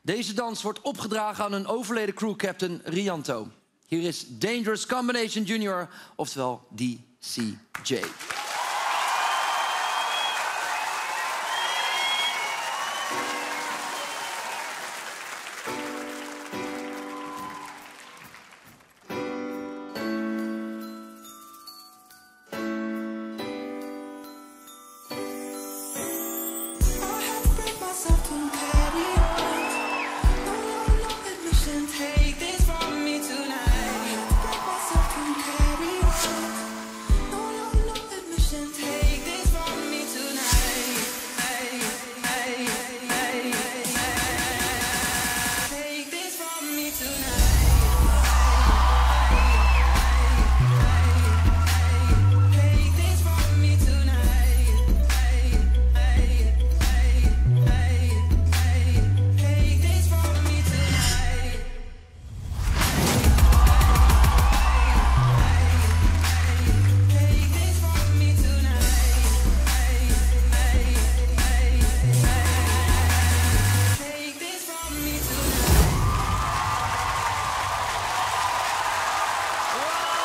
Deze dans wordt opgedragen aan een overleden crewcaptain Rianto. Hier is Dangerous Combination Junior, oftewel DCJ.